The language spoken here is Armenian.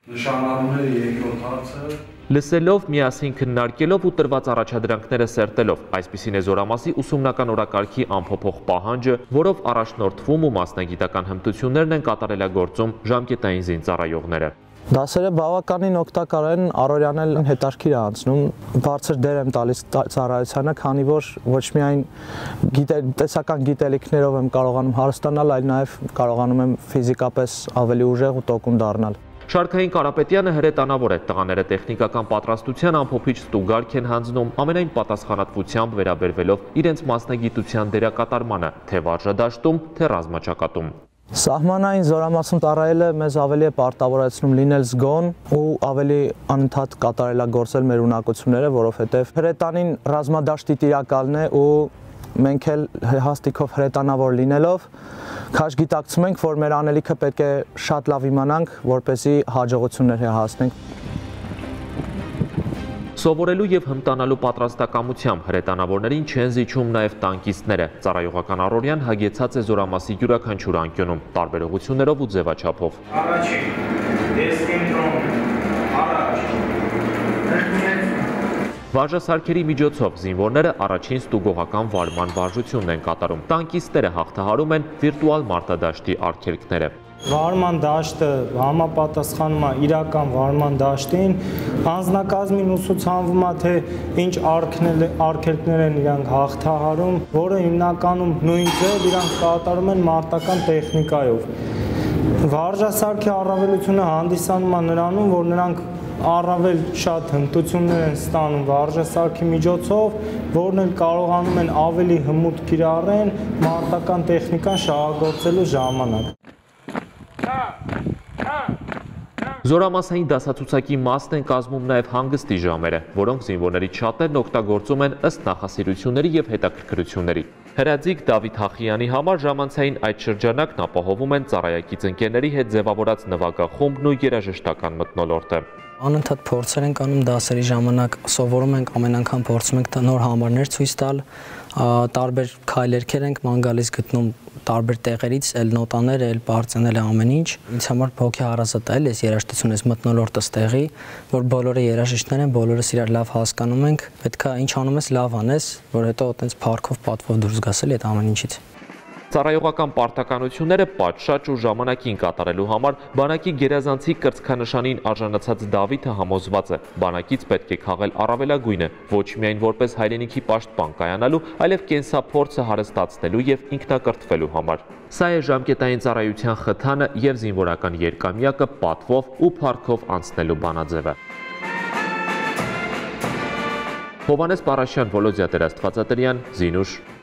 Նշանառումները երկրորդ հարցը Լսելով, միասին քննարկելով ու տրված առաջադրանքները սերտելով, այսպիսին է Զորամասի ուսումնական օրակարգի անփոփոխ պահանջը, որով առաջնորդվում ու մասնագիտական հմտություններն են կատարելագործում ժամկետային զինծառայողները։ Դասերը բավականին օգտակար են, առօրյան էլ հետաքրքիր է անցնում, բարձր դեր եմ տալիս ծառայությանը, քանի որ ոչ միայն տեսական գիտելիքներով եմ կարողանում հարստանալ, այլ նաև կարողանում եմ ֆիզիկապես ավելի ուժեղ ու տոկուն դառնալ։ Շարքային Կարապետյանը հրետանավոր է, տղաները տեխնիկական պատրաստության ամփոփիչ ստուգարք են հանձնում, ամենայն պատասխանատվությամբ վերաբերվելով իրենց մասնագիտության դերակատարմանը, թե վարժադաշտում, թե ռազմաճակատում։ Սահմանային Զորամասում ծառայելը մեզ ավելի է պարտավորեցնում լինել զգոն ու ավելի անընդհատ կատարելագործել մեր ունակությունները, որովհետև հրետանին ռազմադաշտի տիրակալն է ու մենք էլ հաստիքով հրետանավոր լինելով քաշ գիտակցում ենք, որ մեր անելիքը պետք է շատ լավ իմանանք, որպեսզի հաջողություններ հասնենք։ Սովորելու և հմտանալու պատրաստակամությամբ հրետանավորներին չեն զիջում նաև տանկիստները։ Ծառայողական առօրյան հագեցած է Զորամասի յուրաքանչյուր անկյունում, տարբերողություններով ու ձևաչափով։ Առաջին, դեսկենտրոն, առաջ, Վարժասարքերի միջոցով զինվորները առաջին ստուգողական վարման վարժությունն են կատարում։ Տանկիստները հաղթահարում են վիրտուալ մարտադաշտի արգելքները։ Վարման դաշտը համապատասխանում է իրական վարման դաշտին, անձնակազմին ուսուցանվում է, թե ինչ արգելքներ են իրանք հաղթահարում, որը հիմնականում նույն ձև իրանք կատարում են մարտական տեխնիկայով։ Վարժասարքի առավելությունը հանդիսանում է նրանում, որ նրանք առավել շատ հմտություններ են ստանում վարժասարքի միջոցով, որն էլ կարողանում են ավելի հմուտ կիրառեն մարտական տեխնիկան շահագործելու ժամանակ։ Զորամասային դասացուցակի մասն են կազմում նաև հանգստի ժամերը, որոնք զինվորներից շատերն օգտագործում են ըստ նախասիրությունների և հետաքրքրությունների։ Հրաձիկ Դավիթ Հախիյանի համար ժամանցային այդ շրջանակն ապահովում են ծառայակից ընկերների հետ ձևավորած նվագախումբն ու երաժշտական մթնոլորտը։ Անընդհատ փորձեր ենք անում դասերի ժամանակ, սովորում ենք, ամեն անգամ փորձում ենք նոր համարներ ցույց տալ, տարբեր քայլերքեր ենք ման գալիս գտնում տարբեր տեղերից, էլ նոտաներ, էլ բարձանել է ամեն ինչ։ Ինձ համար հոգի հարազատ է այս երաժշտությունը, այս մթնոլորտը ստեղի, որ բոլորը երաժիշտներ են, բոլորս իրար լավ հասկանում ենք, պետք է ինչ անում ես լավ անես, որ հետո այտենց փառքով պատվով դուրս գաս էլի այդ ամեն ինչից։ Ծառայողական պարտականությունները պատշաճ ու ժամանակին կատարելու համար բանակի գերազանցի կրծքանշանին արժանացած Դավիթը համոզված է, բանակից պետք է քաղել առավելագույնը, ոչ միայն որպես հայրենիքի պաշտպան կայանալու, այլև կենսափորձը հարստացնելու և ինքնակրթվելու համար։ Սա է ժամկետային ծառայության խթանը և զինվորական երկամյակը պատվով ու փառքով անցնելու բանաձևը։ Հովհաննես Պարաշյան, Վոլոդիա Տեր-Աստվածատրյան, Զինուշ։